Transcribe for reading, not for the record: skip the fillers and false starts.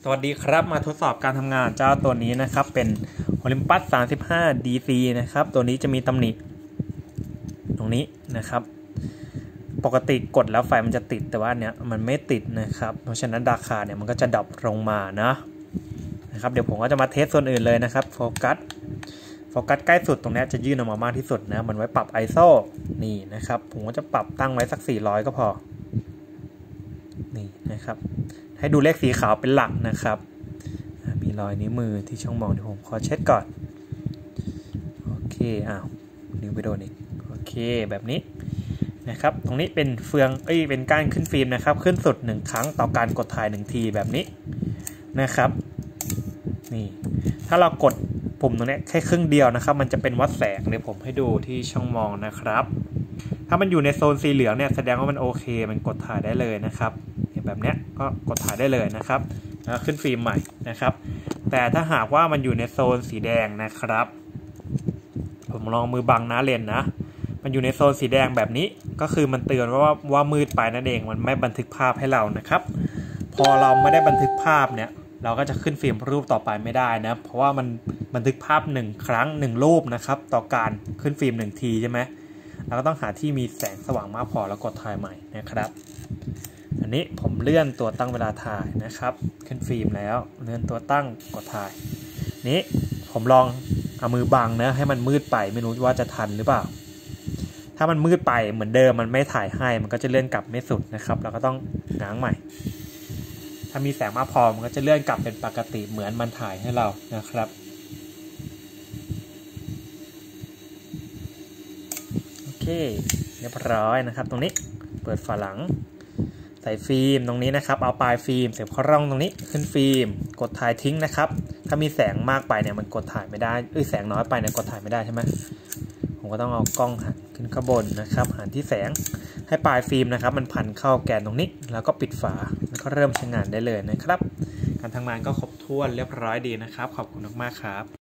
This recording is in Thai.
สวัสดีครับมาทดสอบการทำงานเจ้าตัวนี้นะครับเป็น Olympus 35 DC นะครับตัวนี้จะมีตำหนิตรงนี้นะครับปกติกดแล้วไฟมันจะติดแต่ว่าเนี้ยมันไม่ติดนะครับเพราะฉะนั้นราคาเนี่ยมันก็จะดรอปลงมานะครับเดี๋ยวผมก็จะมาเทสส่วนอื่นเลยนะครับโฟกัสใกล้สุดตรงนี้จะยื่นออกมามากที่สุดนะมันไว้ปรับ ISO นี่นะครับผมก็จะปรับตั้งไว้สัก400ก็พอนี่นะครับให้ดูเลขสีขาวเป็นหลักนะครับมีรอยนิ้วมือที่ช่องมองที่ผมขอเช็ดก่อนโอเคนิ้วไปโดนอีกโอเคแบบนี้นะครับตรงนี้เป็นเฟืองเป็นก้านขึ้นฟิล์มนะครับขึ้นสุด1ครั้งต่อการกดถ่าย1ทีแบบนี้นะครับนี่ถ้าเรากดปุ่มตรงนี้แค่ครึ่งเดียวนะครับมันจะเป็นวัดแสงเดี๋ยวผมให้ดูที่ช่องมองนะครับถ้ามันอยู่ในโซนสีเหลืองเนี่ยแสดงว่ามันโอเคมันกดถ่ายได้เลยนะครับแบบนี้ก็กดถ่ายได้เลยนะครับแล้วขึ้นฟิล์มใหม่นะครับแต่ถ้าหากว่ามันอยู่ในโซนสีแดงนะครับผมลองมือบังนะเลนนะมันอยู่ในโซนสีแดงแบบนี้ก็คือมันเตือนว่ามืดไปนั่นเองมันไม่บันทึกภาพให้เรานะครับพอเราไม่ได้บันทึกภาพเนี่ยเราก็จะขึ้นฟิล์มรูปต่อไปไม่ได้นะเพราะว่ามันบันทึกภาพ1ครั้ง1รูปนะครับต่อการขึ้นฟิล์ม1ทีใช่ไหมเราก็ต้องหาที่มีแสงสว่างมากพอแล้วกดถ่ายใหม่นะครับอันนี้ผมเลื่อนตัวตั้งเวลาถ่ายนะครับขึ้นฟิล์มแล้วเลื่อนตัวตั้งกดถ่ายนี้ผมลองเอามือบังนะให้มันมืดไปไม่รู้ว่าจะทันหรือเปล่าถ้ามันมืดไปเหมือนเดิมมันไม่ถ่ายให้มันก็จะเลื่อนกลับไม่สุดนะครับเราก็ต้องง้างใหม่ถ้ามีแสงมากพอมันก็จะเลื่อนกลับเป็นปกติเหมือนมันถ่ายให้เรานะครับโอเคเรียบร้อยนะครับตรงนี้เปิดฝาหลังใส่ฟิล์มตรงนี้นะครับเอาปลายฟิล์มเสียบเข้าร่องตรงนี้ขึ้นฟิล์มกดถ่ายทิ้งนะครับถ้ามีแสงมากไปเนี่ยมันกดถ่ายไม่ได้แสงน้อยไปเนี่ยกดถ่ายไม่ได้ใช่ไหมผมก็ต้องเอากล้องหันขึ้นข้างบนนะครับหันที่แสงให้ปลายฟิล์มนะครับมันพันเข้าแกนตรงนี้แล้วก็ปิดฝาแล้วก็เริ่มใช้งานได้เลยนะครับการทำงานก็ครบถ้วนเรียบร้อยดีนะครับขอบคุณมากๆครับ